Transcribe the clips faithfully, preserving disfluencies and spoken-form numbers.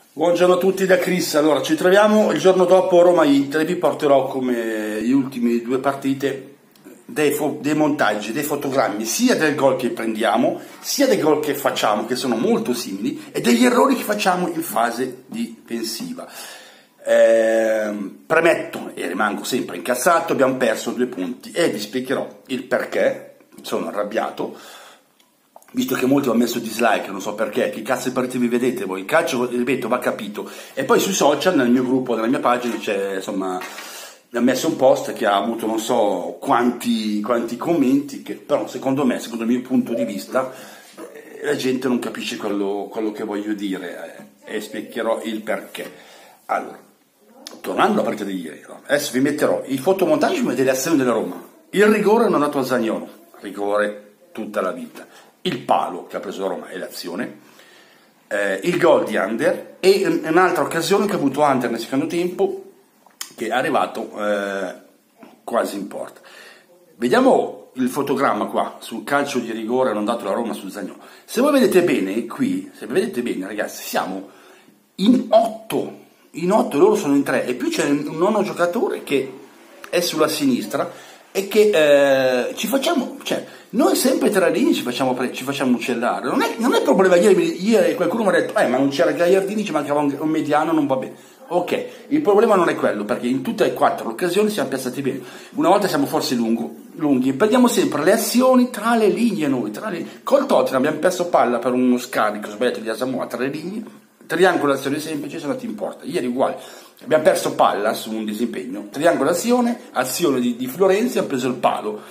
Buongiorno a tutti da Chris. Allora, ci troviamo il giorno dopo Roma-Inter. Vi porterò come gli ultimi due partite dei, dei montaggi, dei fotogrammi, sia del gol che prendiamo, sia dei gol che facciamo, che sono molto simili, e degli errori che facciamo in fase difensiva. Eh, premetto e rimango sempre incazzato, abbiamo perso due punti e vi spiegherò il perché. Sono arrabbiato, visto che molti hanno messo dislike, non so perché, che cazzo di partite vi vedete voi? Il calcio, ripeto, va capito. E poi sui social, nel mio gruppo, nella mia pagina, c'è, insomma, mi ha messo un post che ha avuto non so quanti, quanti commenti, che però secondo me, secondo il mio punto di vista, la gente non capisce quello, quello che voglio dire, eh, e spiegherò il perché. Allora, tornando alla partita di ieri, adesso vi metterò i fotomontaggi delle azioni della Roma. Il rigore non dato a Zaniolo, rigore tutta la vita. Il palo che ha preso la Roma è l'azione, eh, il gol di Under e un'altra occasione che ha avuto Under nel secondo tempo, che è arrivato eh, quasi in porta. Vediamo il fotogramma qua sul calcio di rigore non dato alla Roma su Zaniolo. Se voi vedete bene qui, se vedete bene ragazzi, siamo in otto, in otto, loro sono in tre, e più c'è un nono giocatore che è sulla sinistra e che eh, ci facciamo, cioè noi sempre tra linee ci facciamo, ci facciamo uccellare. Non è, non è problema. Ieri, ieri qualcuno mi ha detto eh ma non c'era Gagliardini, ci mancava un, un mediano, non va bene. Ok, il problema non è quello, perché in tutte e quattro le occasioni siamo piazzati bene. Una volta siamo forse lungo, lunghi, perdiamo sempre le azioni tra le linee noi, tra le... Col Tottenham abbiamo perso palla per uno scarico sbagliato di Asamoah tra le linee, triangolazione semplice, sono andati in porta. Ieri uguale, abbiamo perso palla su un disimpegno, triangolazione, azione di, di Florenzi, ha preso il palo,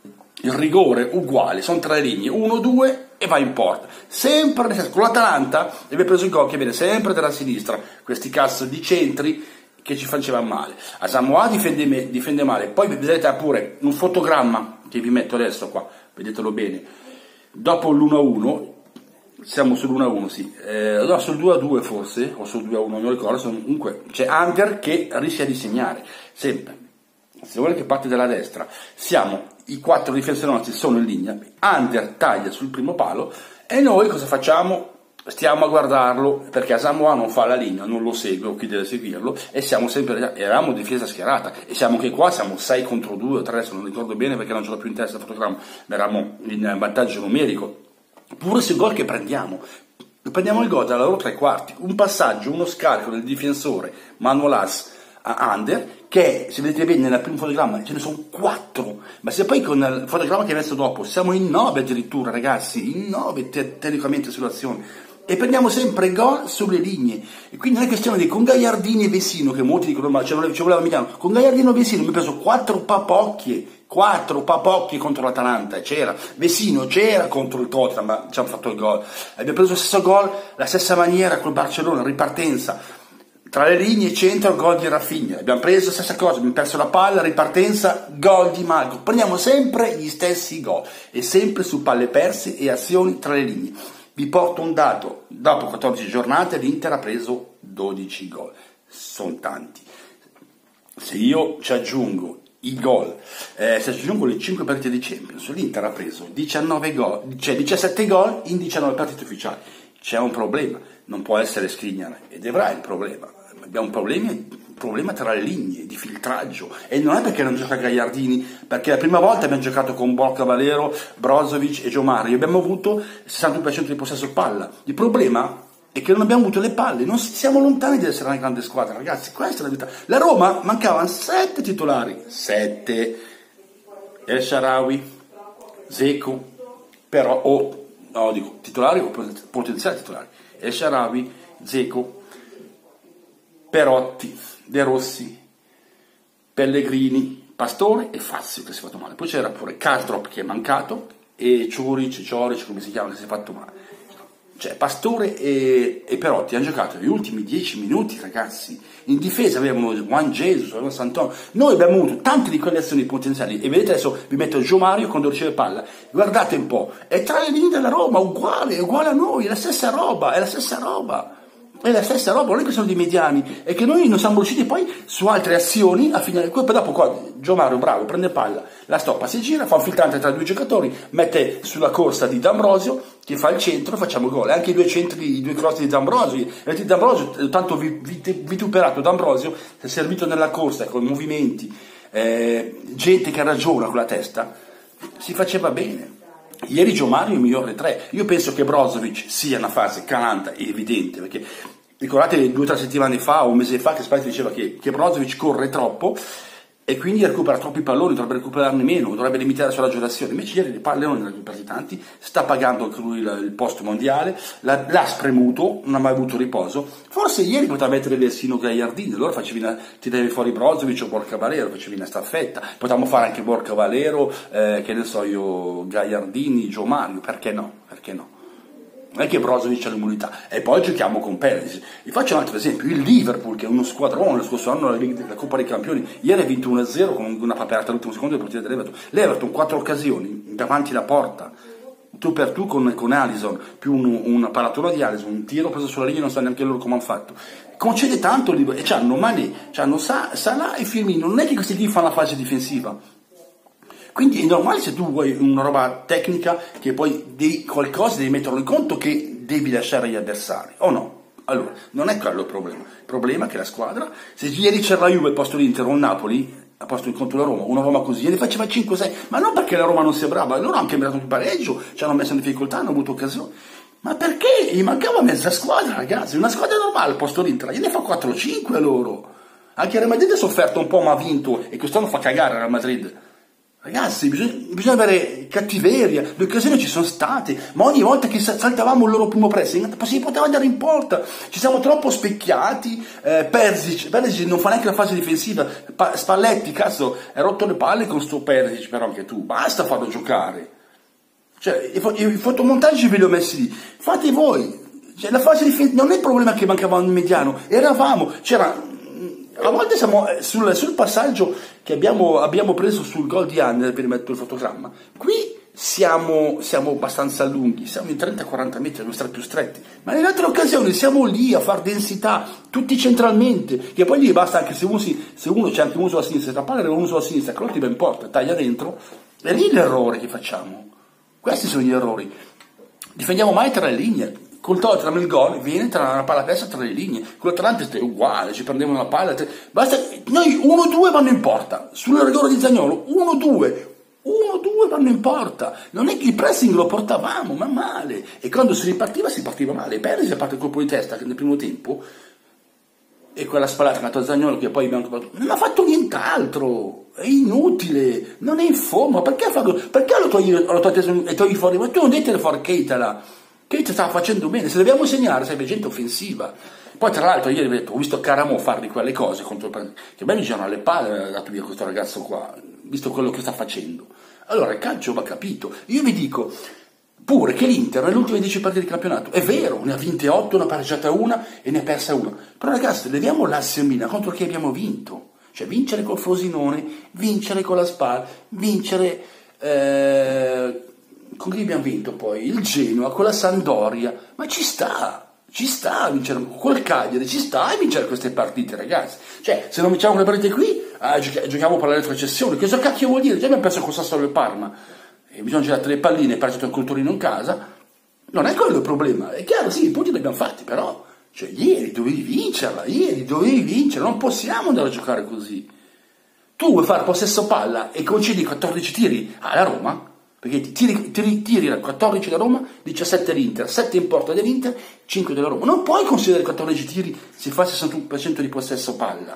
il rigore uguale, sono tre linee, uno, due e va in porta. Sempre con l'Atalanta abbiamo preso il gol che viene sempre dalla sinistra, questi cazzo di centri che ci facevano male. Asamoah difende, difende male, poi vedete pure un fotogramma che vi metto adesso qua, vedetelo bene, dopo l'uno a uno, siamo sull'uno a uno, sì, eh, no, sul due a due forse, o sul due a uno, non mi ricordo, comunque c'è Under che rischia di segnare, sempre. Se vuole che parte dalla destra, siamo, i quattro difensori nostri sono in linea, Under taglia sul primo palo e noi cosa facciamo? Stiamo a guardarlo, perché Asamoah non fa la linea, non lo segue, o chi deve seguirlo, e siamo sempre, eravamo difesa schierata, e siamo anche qua, siamo sei contro due o tre, se non ricordo bene perché non ce l'ho più in testa il fotogramma, ma eravamo in vantaggio numerico. Pure sul gol che prendiamo, prendiamo il gol dalla loro tre quarti, un passaggio, uno scarico del difensore Manolas a Under, che se vedete bene nel primo fotogramma ce ne sono quattro, ma se poi con il fotogramma che hai messo dopo siamo in nove addirittura ragazzi, in nove te teoricamente sull'azione, e prendiamo sempre gol sulle linee, e quindi non è questione di con Gagliardini e Vesino, che molti dicono ma ci voleva Milano, con Gagliardino e Vesino mi ha preso quattro papocchie, quattro papocchie contro l'Atalanta, c'era Vesino, c'era contro il Tottenham, ma ci hanno fatto il gol, abbiamo preso lo stesso gol, la stessa maniera col Barcellona, ripartenza, tra le linee centro, gol di Rafinha, abbiamo preso la stessa cosa, abbiamo perso la palla, ripartenza, gol di Marco, prendiamo sempre gli stessi gol, e sempre su palle perse e azioni tra le linee. Vi porto un dato, dopo quattordici giornate l'Inter ha preso dodici gol, sono tanti. Se io ci aggiungo i gol, eh, se ci aggiungo le cinque partite di Champions, l'Inter ha preso diciannove gol, cioè diciassette gol in diciannove partite ufficiali. C'è un problema, non può essere Skriniar, ed avrà il problema. Abbiamo un problema, un problema tra le linee di filtraggio, e non è perché non gioca Gagliardini, perché la prima volta abbiamo giocato con Borca Valero, Brozovic e Gio Mario, abbiamo avuto il sessantadue per cento di possesso palla. Il problema è che non abbiamo avuto le palle, non siamo lontani di essere una grande squadra, ragazzi, questa è la verità. La Roma mancavano sette titolari, sette, El Shaarawy, Dzeko, però, o, no, dico, titolari o potenziali titolari, El Shaarawy, Dzeko, Perotti, De Rossi, Pellegrini, Pastore e Fazio che si è fatto male. Poi c'era pure Karsdorp che è mancato e Ciuric, Cioric, come si chiama, che si è fatto male. Cioè Pastore e, e Perotti hanno giocato gli ultimi dieci minuti, ragazzi. In difesa avevano Juan Jesus, avevano Santon. Noi abbiamo avuto tante di quelle azioni potenziali, e vedete adesso vi metto Gio Mario quando riceve palla. Guardate un po', è tra le linee della Roma, uguale, è uguale a noi, è la stessa roba, è la stessa roba. È la stessa roba, non è che sono dei mediani, è che noi non siamo riusciti poi su altre azioni a finire. Poi dopo qua Gio Mario bravo, prende palla, la stoppa, si gira, fa un filtrante tra due giocatori, mette sulla corsa di D'Ambrosio, che fa il centro, facciamo gol. Anche i due centri, i due cross di D'Ambrosio, il D'Ambrosio, tanto vituperato D'Ambrosio, si è servito nella corsa con movimenti, eh, gente che ragiona con la testa, si faceva bene. Ieri Gio Mario è il migliore tre. Io penso che Brozovic sia una fase calanta, evidente, perché ricordate due o tre settimane fa o un mese fa che Spalletti diceva che, che Brozovic corre troppo e quindi recupera troppi palloni, dovrebbe recuperarne meno, dovrebbe limitare la sua raggionazione. Invece ieri di palloni ne ha recuperati tanti, sta pagando anche lui il, il posto mondiale, l'ha, l'ha spremuto, non ha mai avuto riposo. Forse ieri poteva mettere persino Gagliardini, allora facevi una, tiravi fuori Brozovic o Borca Valero, facevi una staffetta. Potevamo fare anche Borca Valero, eh, che ne so io, Gagliardini, Gio Mario, perché no? Perché no? Non è che Brozovic ha l'immunità. E poi giochiamo con Perisic. Vi faccio un altro esempio, il Liverpool, che è uno squadrone, lo scorso anno la, la Coppa dei Campioni, ieri ha vinto uno a zero con una paperata all'ultimo secondo del portiere dell'Everton. L'Everton, quattro occasioni davanti alla porta, tu per tu con, con Alisson, più un, una paratona di Alisson, un tiro preso sulla linea, non sa neanche loro come hanno fatto. Concede tanto il Liverpool, e c'hanno Mané, c'hanno Salah e Firmino, non è che questi qui fanno la fase difensiva. Quindi è normale, se tu vuoi una roba tecnica, che poi devi, qualcosa devi metterlo in conto che devi lasciare gli avversari, o no? Allora, non è quello il problema. Il problema è che la squadra, se ieri c'era la Juve al posto dell'Inter o il Napoli, al posto contro la Roma, una Roma così, ne faceva cinque sei, ma non perché la Roma non sia brava, loro hanno anche meritato il pareggio, ci hanno messo in difficoltà, hanno avuto occasioni, ma perché? Gli mancava mezza squadra, ragazzi, una squadra normale al posto dell'Inter, gliene fa quattro cinque a loro. Anche il Real Madrid ha sofferto un po', ma ha vinto, e quest'anno fa cagare il Real Madrid. Ragazzi, bisogna, bisogna avere cattiveria, le occasioni ci sono state, ma ogni volta che saltavamo il loro primo pressing si poteva andare in porta, ci siamo troppo specchiati, eh, Perisic, Perisic non fa neanche la fase difensiva, pa- Spalletti, cazzo, hai rotto le palle con sto Perisic, però anche tu, basta farlo giocare, cioè i, fo- i fotomontaggi ve li ho messi lì, fate voi, cioè, la fase difensiva non è il problema che mancava un mediano, eravamo, c'era... A volte siamo sul, sul passaggio che abbiamo, abbiamo preso sul gol di Under per mettere il fotogramma. Qui siamo, siamo abbastanza lunghi, siamo in trenta quaranta metri, dobbiamo stare più stretti. Ma nelle altre occasioni siamo lì a far densità, tutti centralmente. Che poi lì basta anche se uno, si, se uno c'è anche uno sulla sinistra, tra palla e uno sulla sinistra, che non ti ben porta, taglia dentro. È lì l'errore che facciamo. Questi sono gli errori. Difendiamo mai tra le linee. Col Tottenham il gol viene tra una palla persa tra le linee, con l'Atalanta è uguale, ci prendiamo una palla, basta, noi uno due vanno in porta, sul rigore di Zaniolo, uno due, uno due vanno in porta, non è che il pressing lo portavamo, ma male, e quando si ripartiva si partiva male, Perisic ha fatto il colpo di testa nel primo tempo, e quella spallata che ha fatto Zaniolo che poi abbiamo trovato, non ha fatto nient'altro, è inutile, non è in forma, perché, farlo, perché lo togli, lo togli, e togli fuori, ma tu non devi tirare fuori Keita là, Keita stava facendo bene, se dobbiamo segnare serve gente offensiva. Poi tra l'altro ieri ho, detto, ho visto Caramo fare di quelle cose contro il, che bene mi girano alle palle, ha dato via questo ragazzo qua, visto quello che sta facendo. Allora il calcio va capito. Io vi dico pure che l'Inter nelle ultime dieci partite di campionato, è vero, ne ha vinte otto, ne ha pareggiata una e ne ha persa una. Però ragazzi, leviamo l'Assemina contro chi abbiamo vinto. Cioè vincere col Frosinone, vincere con la Spal, vincere... Eh, con chi abbiamo vinto poi? Il Genoa, con la Sampdoria, ma ci sta, ci sta a vincere, col Cagliari, ci sta a vincere queste partite, ragazzi. Cioè, se non vinciamo le partite qui, ah, giochi- giochiamo per la retrocessione, cosa cacchio vuol dire? Già abbiamo perso con Sassuolo e Parma, e bisogna girare le palline, perso il Culturino in casa, non è quello il problema, è chiaro, sì, i punti li abbiamo fatti, però, cioè, ieri dovevi vincerla, ieri dovevi vincere, non possiamo andare a giocare così. Tu vuoi fare possesso palla e concedi quattordici tiri alla Roma? Perché ti tiri, tiri, tiri quattordici da Roma, diciassette l'Inter, sette in porta dell'Inter, cinque della Roma. Non puoi considerare quattordici tiri se fai il sessantuno per cento di possesso palla.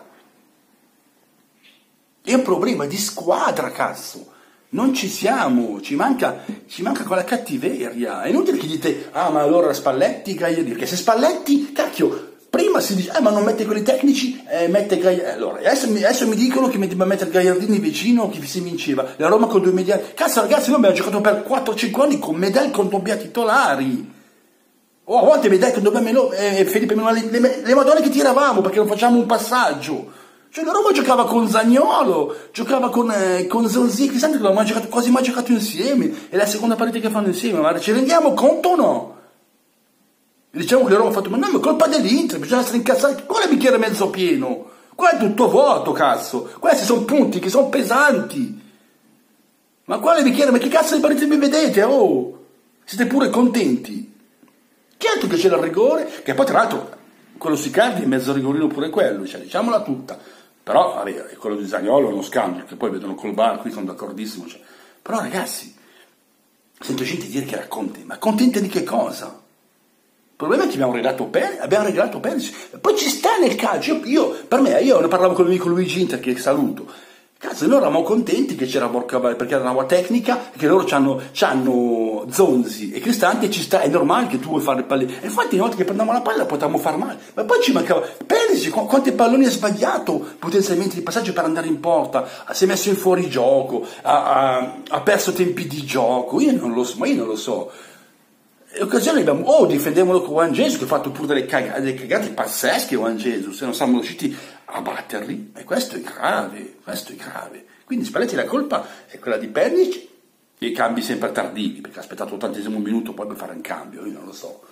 È un problema di squadra, cazzo. Non ci siamo, ci manca, ci manca quella cattiveria. È inutile che dite, ah ma allora Spalletti, Gagliardini, perché se Spalletti, cacchio, prima si dice, eh ma non mette quelli tecnici, eh, mette Gagliardini. Allora, adesso mi, adesso mi dicono che mi debba mettere Gagliardini vicino, che si vinceva. La Roma con due mediani. Cazzo ragazzi, noi abbiamo giocato per quattro cinque anni con Medel con doppia titolari. O a volte Medel con doppia Melo, eh, Felipe Melo, le, le, le madonne che tiravamo perché non facciamo un passaggio. Cioè la Roma giocava con Zaniolo, giocava con, eh, con Zonzi, che sempre abbiamo giocato, quasi mai giocato insieme. È la seconda partita che fanno insieme, ma ci rendiamo conto o no? Diciamo che la Roma ha fatto, ma no, ma è colpa dell'Inter, bisogna essere incazzati. Qua è il bicchiere mezzo pieno, qua è tutto vuoto, cazzo. Questi sono punti che sono pesanti. Ma qua è il bicchiere, ma che cazzo di partite mi vedete, oh? Siete pure contenti. Che altro che c'era il rigore, che poi tra l'altro quello Sicardi è mezzo rigorino pure quello, cioè, diciamola tutta. Però vabbè, quello di Zaniolo è uno scandalo, che poi vedono col bar, qui sono d'accordissimo. Cioè. Però ragazzi, sento gente dire che era contenta, ma contenta di che cosa? Il problema è che abbiamo regalato Perisic, abbiamo regalato Perisic, poi ci sta nel calcio, io, io, per me, io ne parlavo con il mio amico Luigi Inter, che saluto, cazzo, noi eravamo contenti che c'era Borca, perché era una nuova tecnica, che loro c'hanno Zonzi e Cristante, ci sta, è normale che tu vuoi fare il pallone, e infatti una volta che prendevamo la palla potevamo far male, ma poi ci mancava, Perisic, quanti palloni ha sbagliato potenzialmente di passaggio per andare in porta, si è messo in fuorigioco, ha, ha, ha perso tempi di gioco, io non lo so, ma io non lo so. E occasioni abbiamo, oh, difendevano con Juan Jesus, che ha fatto pure delle cagate, delle cagate pazzesche Juan Jesus, se non siamo riusciti a batterli, e questo è grave, questo è grave. Quindi Spalletti la colpa è quella di Perisic, e i cambi sempre tardivi, perché ha aspettato l'ottantesimo minuto poi per fare un cambio, io non lo so.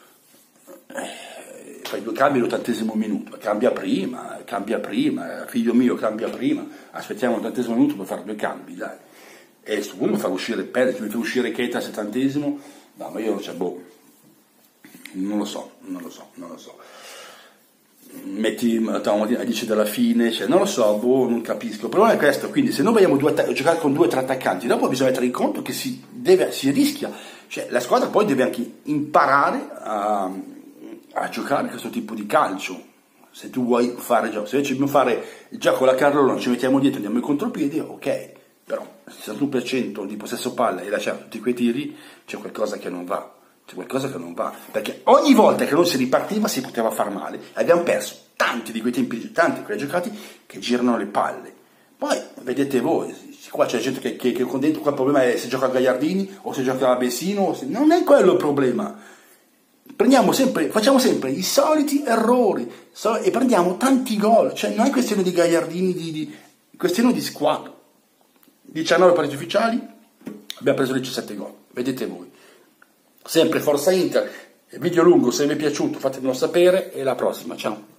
Eh, fai due cambi all'ottantesimo minuto, cambia prima, cambia prima, figlio mio cambia prima, aspettiamo l'ottantesimo minuto per fare due cambi, dai. E su uno mi fa uscire Perisic, mi fa uscire Keita al settantesimo, no, ma io cioè, boh, non lo so, non lo so, non lo so. Metti a dieci dalla fine, cioè, non lo so, boh, non capisco. Il problema è questo, quindi se noi vogliamo due giocare con due o tre attaccanti, dopo bisogna mettere in conto che si, deve, si rischia, cioè la squadra poi deve anche imparare a, a giocare questo tipo di calcio. Se tu vuoi fare gioco, se invece dobbiamo fare il gioco alla carrellona, ci mettiamo dietro, andiamo in contropiedi, ok. Però il sessantadue per cento di possesso palla e lasciare tutti quei tiri, c'è qualcosa che non va, c'è qualcosa che non va, perché ogni volta che non si ripartiva si poteva far male, abbiamo perso tanti di quei tempi, tanti di quei giocati che girano le palle. Poi vedete voi, qua c'è gente che, che, che con dentro qua il problema è se gioca a Gagliardini o se gioca a Vecino, o se, non è quello il problema. Prendiamo sempre, facciamo sempre i soliti errori so, e prendiamo tanti gol, cioè non è questione di Gagliardini, di, di, è questione di squadra. diciannove pareggi ufficiali, abbiamo preso diciassette gol, vedete voi. Sempre Forza Inter, video lungo, se vi è piaciuto fatemelo sapere e alla prossima, ciao.